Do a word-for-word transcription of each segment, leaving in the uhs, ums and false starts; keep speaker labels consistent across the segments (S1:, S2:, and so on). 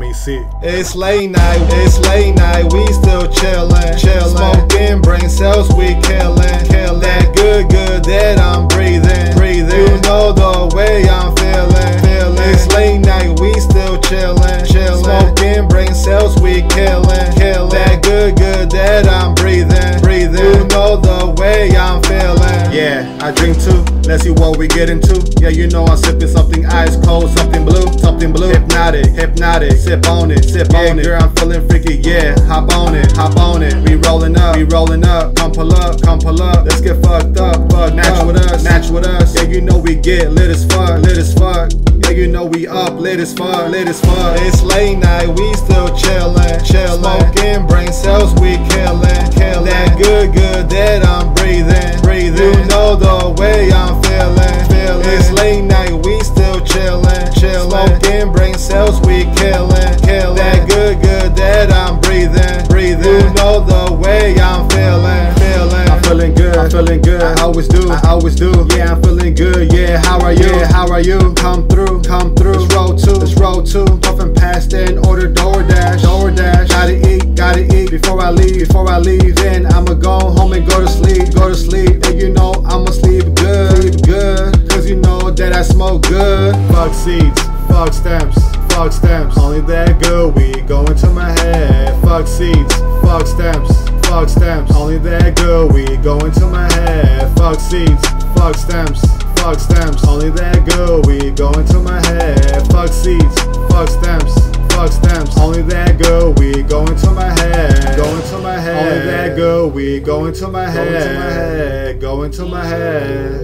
S1: me sick.
S2: It's late night, it's late night, we still chillin', chillin'. Smoking brain cells, we killin', killin'. That good, good that I'm breathing, breathing. You know the way I'm feelin', feelin'. It's late night, we still chillin', chillin'. Smoking brain cells, we killin', killin'. That good, good that I'm breathing, breathing. You know the way I'm feelin'.
S1: Yeah, I drink too. Let's see what we get into. Yeah, you know I'm sipping something ice cold, something blue, something blue. Hypnotic, hypnotic, sip on it, sip yeah, on it. Girl, I'm feeling freaky, yeah. Hop on it, hop on it. We rolling up, we rolling up. Come pull up, come pull up. Let's get fucked up, fuck match with us, match with us. Yeah, you know we get lit as fuck, lit as fuck. Yeah, you know we up, lit as fuck, lit as fuck.
S2: It's late night, we still chillin', chillin'. Smoking brain cells, we killin', killin'. That good, good that I'm breathing, breathing. You know the way I'm feelin', feelin'. It's late night, we still chillin', chillin'. Smoking brain cells, we killin', killin'. That good, good that I'm breathing, breathing. You know the way I'm feelin', feelin'.
S1: I'm feeling good, I'm feeling good. I always do, I always do. Yeah, I'm feeling good. Yeah, how are you? Yeah, how are you? Come through, come through. Let's roll two, let's roll two. Puffin' past and order DoorDash, DoorDash. Gotta eat, gotta eat before I leave, before I leave. Then I'ma go home and go to sleep, go to sleep. And you know I'ma sleep good, sleep good. Cause you know that I smoke good. Fuck seeds, fuck stamps, fuck stamps. Only that good weed go into my head. Fuck seeds, fuck stamps, fuck stamps. Only that good weed go into my head. Fuck seeds, fuck stamps, fuck stamps. Only that good weed go into my head. Fuck seeds, fuck stamps, fuck stamps. Only that good weed go into my head. Go into my head. Only that good weed go into my head. Go into my head.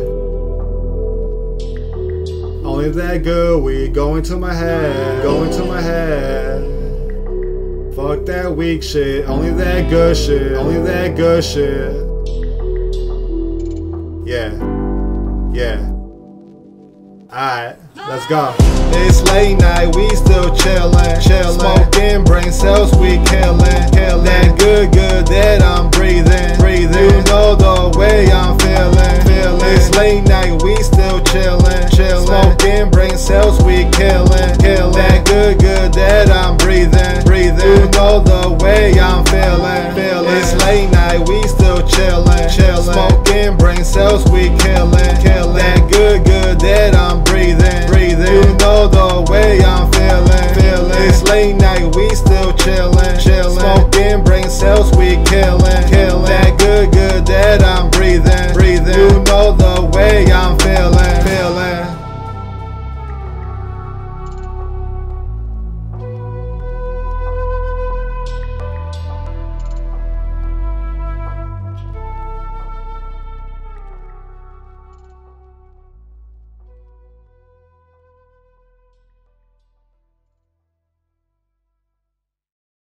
S1: Only that good weed go into my head. Go into my head. Fuck that weak shit. Only that good shit. Only that good shit. Yeah. Yeah. Alright, let's go.
S2: It's late night, we still chillin', chillin'. Smoking brain cells, we killin', killin'. That good, good that I'm breathing, breathing. You know the way I'm feelin', feelin'. It's late night, we still chillin', chillin'. Smoking brain cells, we killin', killin'. That good, good that I'm breathing, breathing. You know the way I'm feelin', feelin'. It's late night, we still chillin', chillin'. Smoking brain cells, we killin', killin'. That good, good that I'm breathing, breathing. You know the way I'm feelin', feelin'. It's late night, we still chillin', chillin'. Smoking brain cells, we killin'.